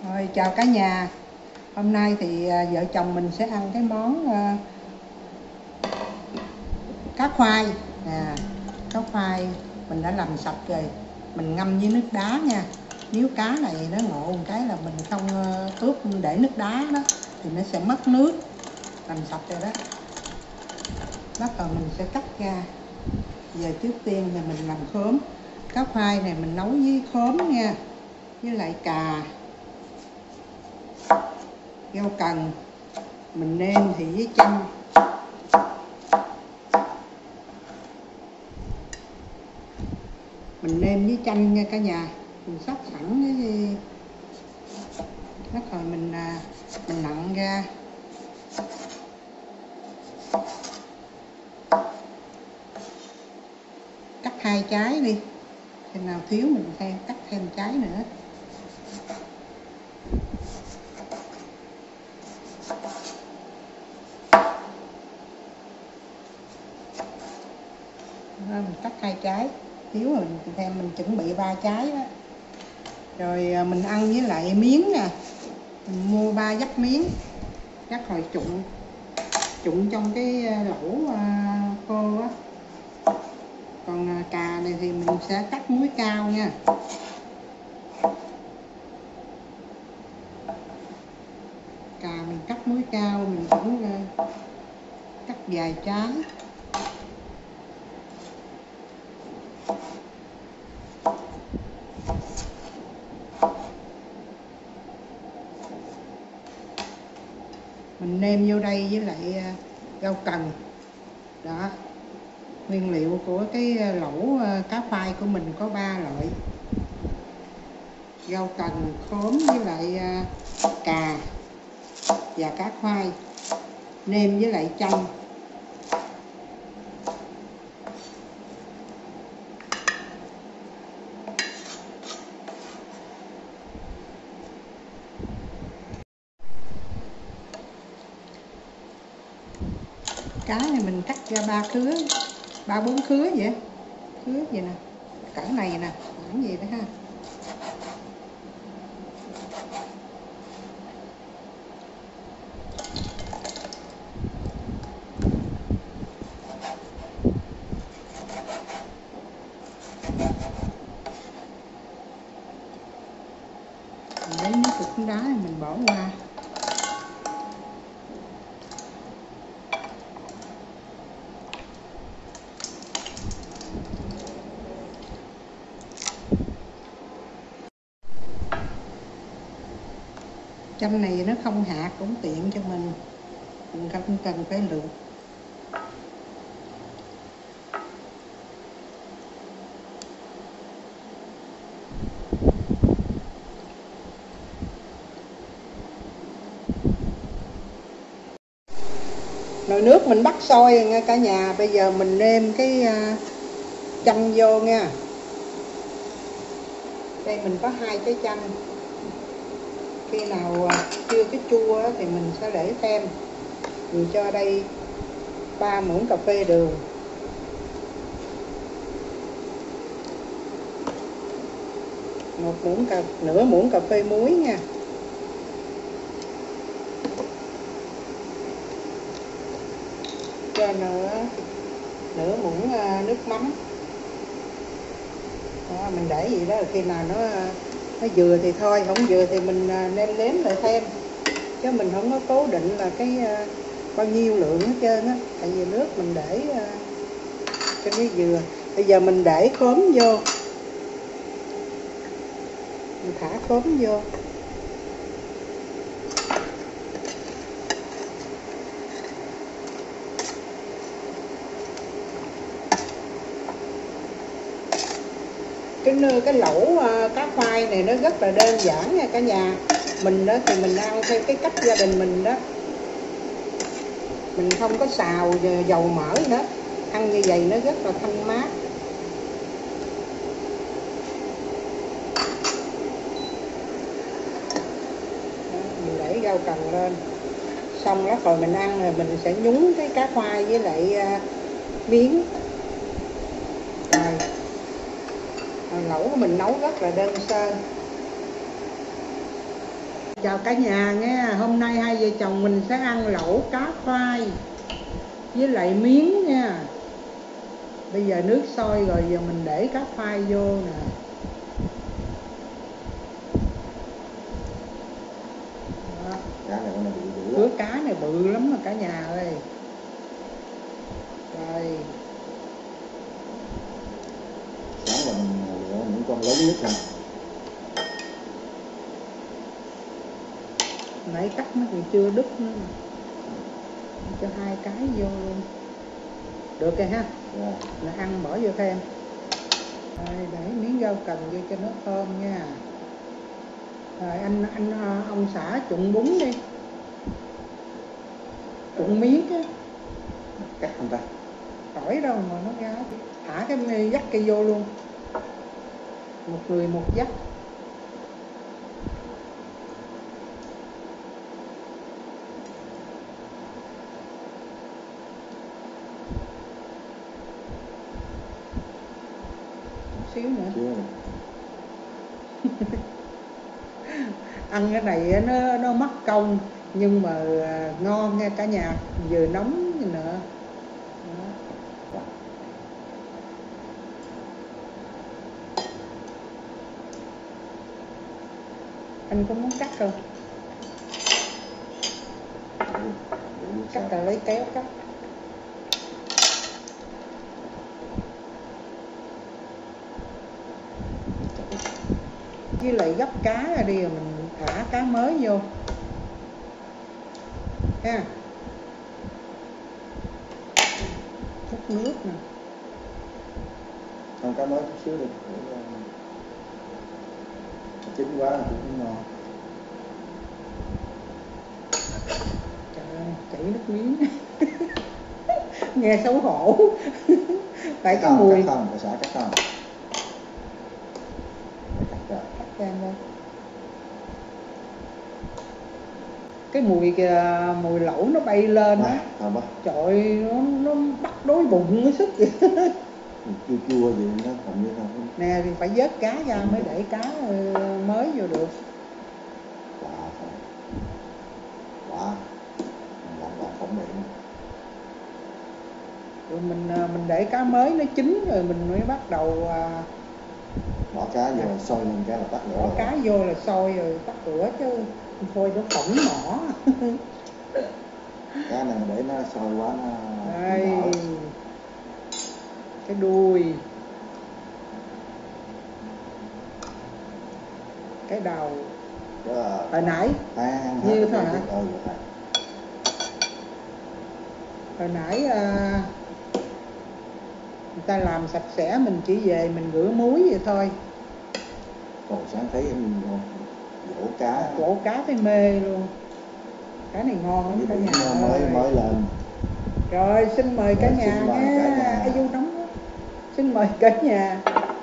Rồi, chào cả nhà. Hôm nay thì vợ chồng mình sẽ ăn cái món cá khoai. Cá khoai mình đã làm sạch rồi, mình ngâm với nước đá nha. Nếu cá này nó ngộ một cái là mình không ướp để nước đá đó thì nó sẽ mất nước. Làm sạch rồi đó. Bắt đầu mình sẽ cắt ra. Giờ trước tiên là mình làm khóm. Cá khoai này mình nấu với khóm nha, với lại cà, rau cần, mình nêm thì với chanh. Mình nêm với chanh nha cả nhà, mình sắp sẵn cái bắt rồi mình nặn ra. Cắt 2 trái đi, khi nào thiếu mình thêm cắt thêm trái nữa. Mình cắt 2 trái, thiếu rồi mình thêm, mình chuẩn bị 3 trái đó. Rồi mình ăn với lại miếng nè, mình mua 3 vắt miếng, vắt hồi trụng trong cái lẩu khô á. Còn cà này thì mình sẽ cắt múi cao nha. Cà mình cắt múi cao, mình cũng cắt vài trái. Mình nêm vô đây với lại rau cần đó. Nguyên liệu của cái lẩu cá khoai của mình có 3 loại: rau cần, khóm với lại cà và cá khoai, nêm với lại chanh. Cá này mình cắt ra 3 khứa, 3-4 khứa vậy, khứa vậy nè, cỡ này nè, khoảng gì đó ha. Mình lấy nước cục đá này mình bỏ qua. Chanh này nó không hạt cũng tiện cho mình không cần phải luộc. Nồi nước mình bắt sôi rồi nha cả nhà. Bây giờ mình nêm cái chanh vô nha. Đây mình có 2 trái chanh. Khi nào chưa cái chua thì mình sẽ để thêm. Mình cho đây 3 muỗng cà phê đường, 1 muỗng cà phê muối nha. Cho nửa muỗng nước mắm. Đó, mình để gì đó, khi nào nó vừa thì thôi, không vừa thì mình nêm lại thêm, chứ mình không có cố định là cái bao nhiêu lượng hết trơn á, tại vì nước mình để cho nó vừa. Bây giờ mình để khóm vô, mình thả khóm vô. Cái lẩu cá khoai này nó rất là đơn giản nha cả nhà. Mình đó thì mình ăn theo cái cách gia đình mình đó, mình không có xào dầu mỡ nữa, ăn như vậy nó rất là thanh mát. Đó, mình để rau cần lên, xong đó rồi mình ăn rồi mình sẽ nhúng cái cá khoai với lại miếng. Lẩu của mình nấu rất là đơn sơ. Chào cả nhà nghe, hôm nay hai vợ chồng mình sẽ ăn lẩu cá khoai với lại miếng nha. Bây giờ nước sôi rồi, giờ mình để cá khoai vô nè. Đó. Cá này con này bự dữ. Cứa cá này bự lắm mà cả nhà ơi. Rồi. Sáng là mình lựa những con lớn nhất nè. Nãy cắt nó còn chưa đứt nữa. Cho hai cái vô luôn. Được rồi ha. Yeah. Là ăn bỏ vô thêm. Rồi để miếng rau cần vô cho nó thơm nha. Rồi ông xã trụng bún đi. Trụng miếng á. Cắt không ta? Khỏi đâu mà nó ra. Thả cái dắt cây vô luôn. Một người một dắt. Xíu nữa. Ăn cái này nó mất công nhưng mà ngon nha cả nhà, vừa nóng nữa. Đó. Anh có muốn cắt không? Cắt là lấy kéo cắt. Với lại gấp cá ra đi rồi mình thả cá mới vô ha. Múc nước nè. Không, cá mới chút xíu đi. Chín quá cũng không ngon. Trời ơi, chảy nước miếng. Nghe xấu hổ. Tại cái mùi. Cắt không, phải xả cắt không. Cắt ra đây. Cái mùi kìa, mùi lẩu nó bay lên á. Trời ơi, nó bắt đói bụng nó sức vậy. Chua chua gì nó còn như không. Nè thì phải vớt cá ra mới để cá mới vô được. Wow. Làm phỏng miệng. Rồi mình để cá mới nó chín rồi mình mới bắt đầu bỏ cá vô rồi sôi lên cái là tắt lửa. Bỏ cá vô là sôi rồi tắt lửa chứ thôi nó phỏng mỏ. Cá này để nó sôi quá nó đây. Cái đuôi, cái đầu. Hồi nãy như thôi hả? Hồi nãy người ta làm sạch sẽ, mình chỉ về mình rửa muối vậy thôi. Còn sáng thấy em gỗ cá thấy mê luôn. Cá này ngon lắm cả nhà mới lên. Rồi xin mời cả nhà nha. Ai vô nóng quá. Xin mời cả nhà.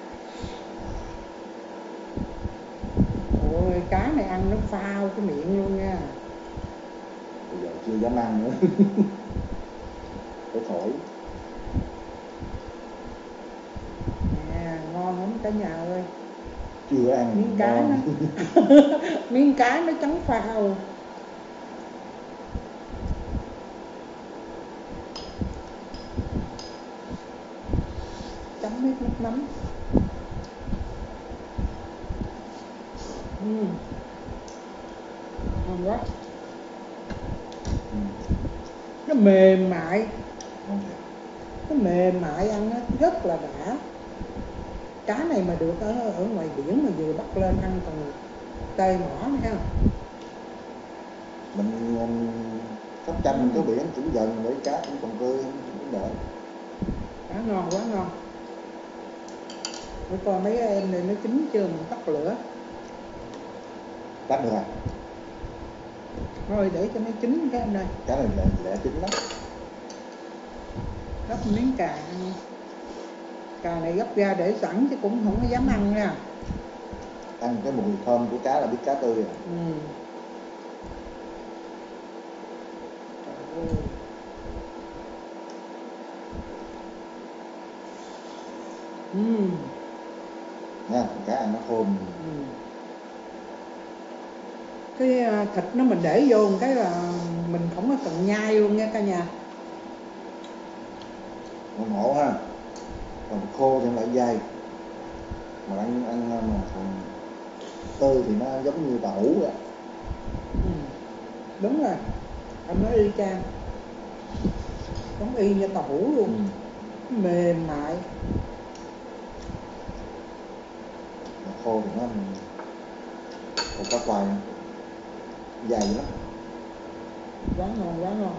Ôi cá này ăn nó phao cái miệng luôn nha. Bây giờ chưa dám ăn nữa. Phải thổi. Nè, ngon lắm cả nhà ơi. Chưa ăn miếng cá nó miếng cá nó trắng phao. Chấm nước mắm. Ngon quá. Nó mềm mại. Nó mềm mại, ăn nó rất là đã. Cá này mà được ở ngoài biển mà vừa bắt lên ăn còn tê mỏ nữa ha. Mình Sóc Trăng mình có biển cũng gần để cá cũng còn tươi cũng đỡ. Cá ngon quá ngon. Để coi mấy em này nó chín chưa, mình tắt lửa. Tắt được à? Thôi để cho nó chín cái anh ơi. Cá này lẹ chín lắm. Gấp miếng cà ăn. Cà này gấp ra để sẵn chứ cũng không có dám ăn nha. Ăn cái mùi thơm của cá là biết cá tươi rồi. Nha, cá ăn nó thơm. Cái thịt nó mình để vô một cái là mình không có cần nhai luôn nha cả nhà. Nó ngộ ha, còn khô thì lại dai, mà ăn mà còn tươi thì nó giống như tàu hũ vậy. Đúng rồi, anh nói y chang, giống y như tàu hũ luôn. Mềm mại. Mà khô thì nó còn cá khoai dày lắm, Quá ngon, quá ngon.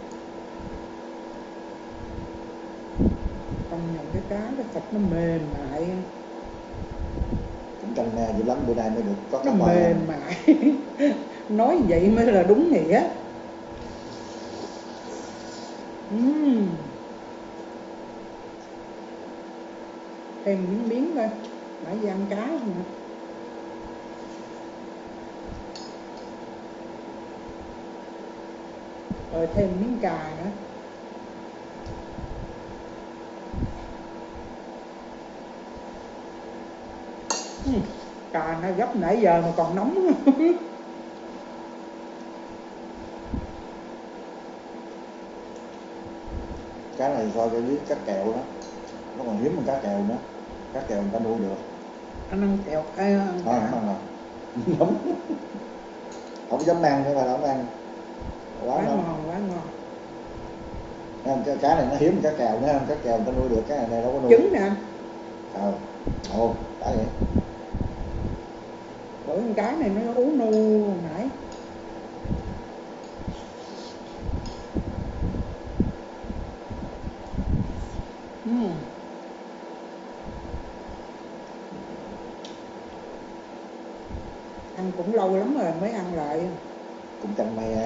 Công nhận cái cá, cái thịt nó mềm mại, cũng canh me dữ lắm, bữa nay mới được có cá nó khoai mềm mại. Nói vậy mới là đúng nghĩa. Thêm miếng miếng thôi, nãy giờ ăn cá rồi nè. Rồi thêm miếng cà nữa. Cà nó gấp nãy giờ mà còn nóng. Cá này so với cá kèo đó, nó còn hiếm hơn cá kèo nữa. Cá kèo người ta nuôi được. Anh ăn kẹo, ăn không ăn nóng. Không dám ăn nữa mà không ăn, quá ngon, quá ngon. Cái cá này nó hiếm cá kèo nữa, cá kèo người ta nuôi được, cái này đâu có nuôi. Trứng nè. Ồ, đã vậy. Bởi con cá này nó uống nu nãy. Ăn cũng lâu lắm rồi mới ăn lại. Cũng canh me.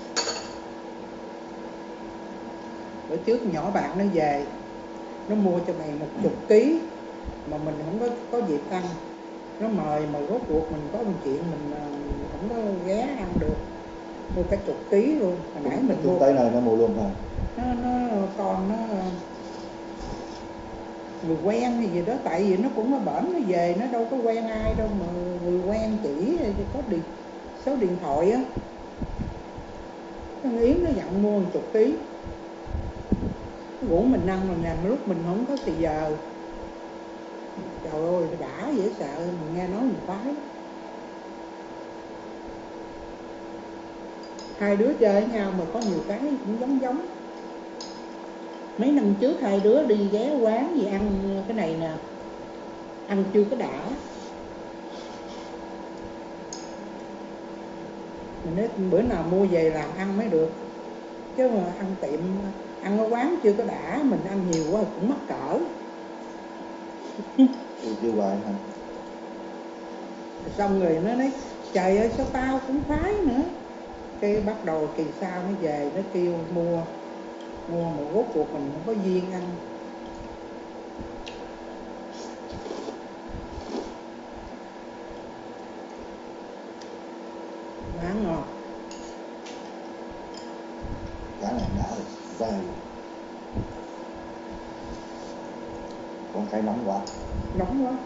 Bữa trước nhỏ bạn nó về, nó mua cho mày 10 kg mà mình không có dịp ăn. Nó mời mà rốt cuộc mình có một chuyện mình không có ghé ăn được. Mua cả 10 kg luôn. Hồi nãy mình mua tới nơi nó mua luôn hả? Con nó người quen hay gì đó, tại vì nó cũng ở bển, nó về nó đâu có quen ai đâu mà người quen chỉ thì có số điện thoại á. Con Yến nó dặn mua 10 kg. Rủ mình ăn mà làm lúc mình không có thì giờ. Trời ơi, đã dễ sợ, mình nghe nói mình khoái. Hai đứa chơi với nhau mà có nhiều cái cũng giống. Mấy năm trước hai đứa đi ghé quán gì ăn cái này nè, ăn chưa có đã. Mình nói bữa nào mua về làm ăn mới được, chứ mà ăn tiệm, ăn ở quán chưa có đã, mình ăn nhiều quá cũng mắc cỡ. Chưa hoài hả? Xong rồi nó nói trời ơi sao tao cũng phái nữa. Cái bắt đầu kỳ sau nó về nó kêu mua một rốt cuộc mình không có duyên ăn. Má ngon. Cá này đã rồi, vàng. Con cái nóng quá. Nóng quá.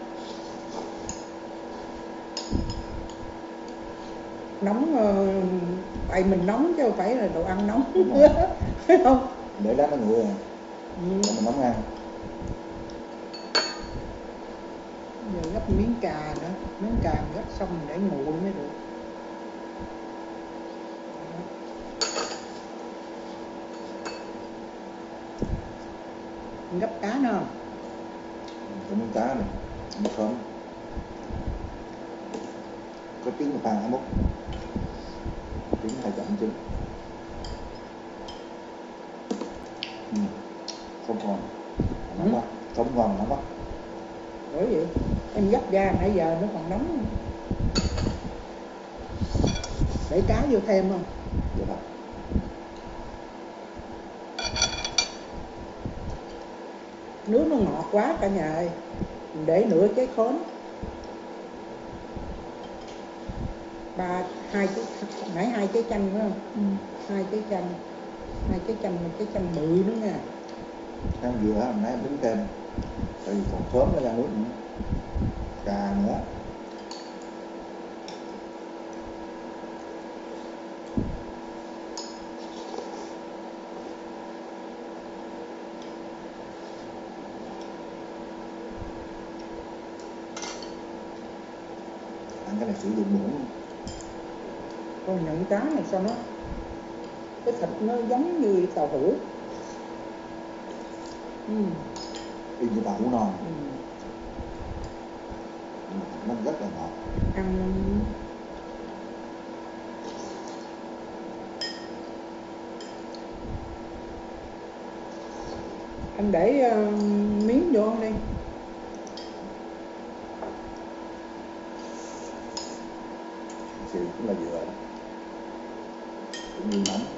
Nóng tại mình nóng chứ không phải là đồ ăn nóng. Phải không? Để lát nó nguội rồi. Mình nóng ăn. Giờ gấp miếng cà nữa, miếng cà gấp xong để nguội mới được. Gấp cá nữa không? Có miếng cá này, một khóm. Có trứng mà phan hả Múc? Trứng 200 trứng. Không ngon. Nóng quá, không ngon nóng quá. Bởi vậy, em gấp ra nãy giờ nó còn nóng. Để cá vô thêm không? Được rồi. Nước nó ngọt quá cả nhà ơi. Mình để nửa trái khóm. Nãy 2 trái chanh phải không? 2 trái chanh. 2 trái chanh, một trái chanh bự nữa nha. Ăn dừa hồi nãy em tính thêm. Tại vì còn sớm nó ra nước nữa. Cà nữa. sử dụng muỗng. Còn những cá này sao nó cái thịt nó giống như tàu hũ. Y như tàu hũ non. Ừ. Nó rất là ngọt. Ăn anh để miếng vô đi. Thì cũng là dừa đó. Cũng như mắm.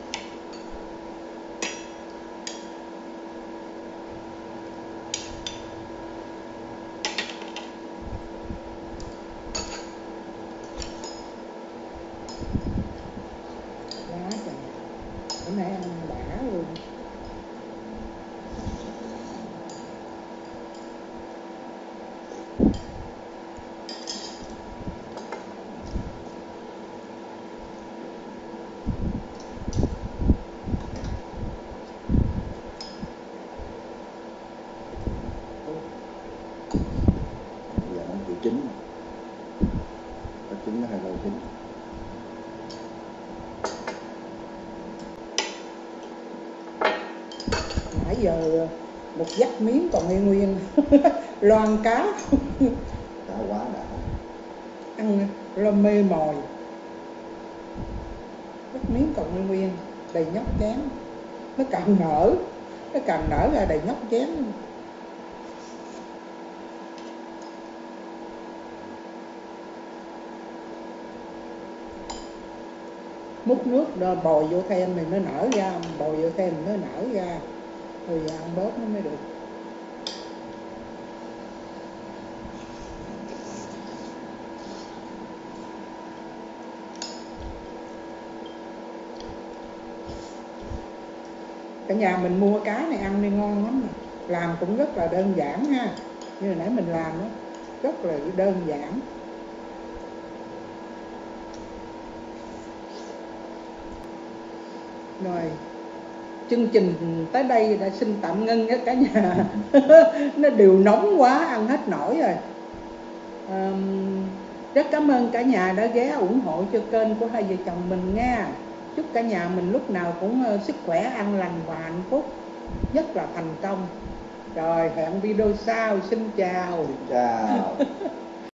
Quá trời. Bữa nay ăn đã luôn. Giờ nó kiểu chín. Nó chín nó hay lâu chín. Nãy giờ một dắt miếng còn nguyên nguyên. Loan cá. Cá quá đã. Ăn lo mê mồi. Dắt miếng còn nguyên nguyên. Đầy nhóc chén. Nó càng nở ra đầy nhóc chén. Múc nước bồi vô thêm thì nó nở ra, bồi vô thêm nó nở ra, rồi ăn bớt nó mới được. Cả nhà mình mua cá này ăn đi ngon lắm mà. Làm cũng rất là đơn giản ha. Như hồi nãy mình làm đó, rất là đơn giản. Rồi chương trình tới đây đã xin tạm ngưng đó cả nhà. Nó đều nóng quá ăn hết nổi rồi. Rất cảm ơn cả nhà đã ghé ủng hộ cho kênh của hai vợ chồng mình nha. Chúc cả nhà mình lúc nào cũng sức khỏe, an lành và hạnh phúc, rất là thành công. Rồi hẹn video sau. Xin chào. Xin chào.